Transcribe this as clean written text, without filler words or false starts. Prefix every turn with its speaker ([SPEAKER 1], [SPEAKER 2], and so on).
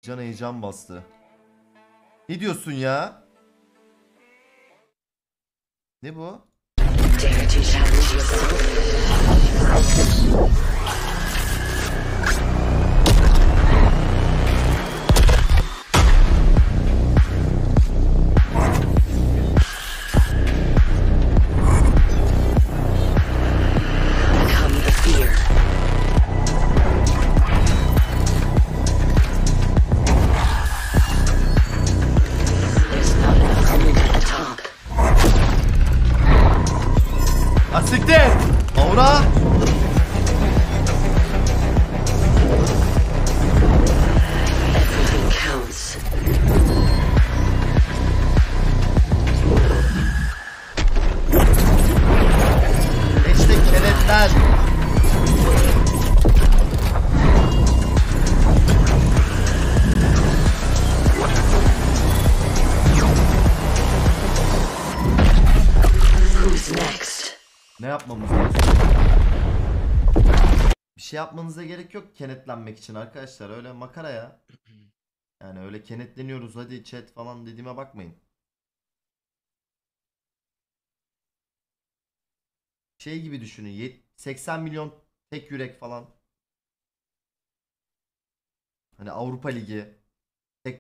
[SPEAKER 1] Can heyecan bastı. Ne diyorsun ya? Ne bu?
[SPEAKER 2] Dare to challenge yourself. Become the fear. There's not enough room at the top.
[SPEAKER 1] Asiktir! Aura!
[SPEAKER 2] Everything counts.
[SPEAKER 1] İşte kenetler.
[SPEAKER 2] Who's next?
[SPEAKER 1] Ne yapmamız lazım? Bir şey yapmanıza gerek yok kenetlenmek için arkadaşlar. Öyle makara ya. Yani öyle kenetleniyoruz hadi chat falan dediğime bakmayın. Şey gibi düşünün. 80 milyon tek yürek falan. Hani Avrupa Ligi.